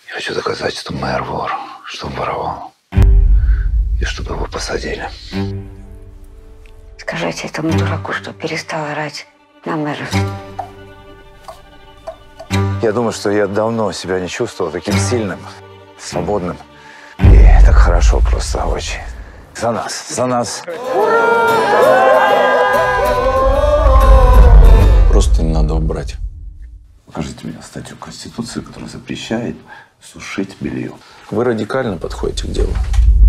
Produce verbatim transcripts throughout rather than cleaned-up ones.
Я хочу доказать, что мэр вор, что он воровал. И чтобы его посадили. Скажите этому дураку, что перестал орать на мэра. Я думаю, что я давно себя не чувствовал таким сильным, свободным. И так хорошо просто очень. За нас, за нас. Просто не надо убрать. Покажите мне статью Конституции, которая запрещает сушить белье. Вы радикально подходите к делу.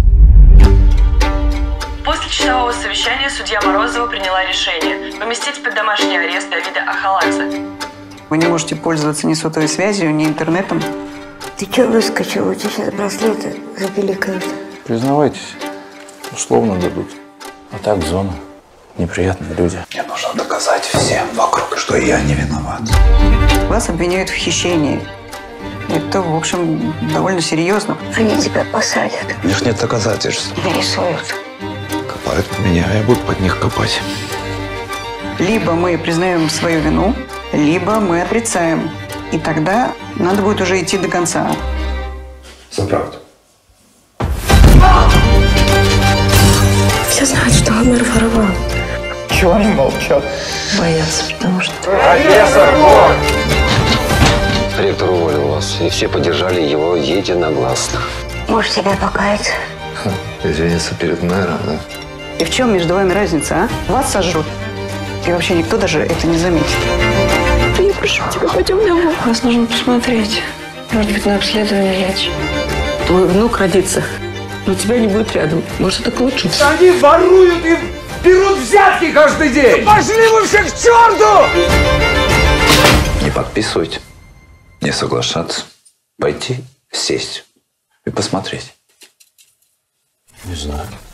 После часового совещания судья Морозова приняла решение поместить под домашний арест Давида Ахаладзе. Вы не можете пользоваться ни сотовой связью, ни интернетом. Ты что выскочил? У тебя сейчас браслеты запиликают. Признавайтесь. Условно дадут. А так зона. Неприятные люди. Мне нужно доказать всем вокруг, что я не виноват. Вас обвиняют в хищении. Это, в общем, довольно серьезно. Они тебя посадят. У них нет доказательств. Нарисуют. Копают по меня, а я буду под них копать. Либо мы признаем свою вину, либо мы отрицаем. И тогда надо будет уже идти до конца. За правду. Все знают, что мэр воровал. Чего они молчат? Боятся, потому что... Профессор вор! Ректор уволил вас, и все поддержали его единогласно. Можешь тебя покаяться. Извиниться перед мэром, да? И в чем между вами разница, а? Вас сожрут. И вообще никто даже это не заметит. Я прошу тебя, пойдем домой. Вас нужно посмотреть. Может быть, на обследование лечь. Твой внук родится, но тебя не будет рядом. Может, это к лучшему. Они воруют и берут взятки каждый день! Пошли вы все к черту! Не подписывать, не соглашаться, пойти, сесть и посмотреть. Не знаю.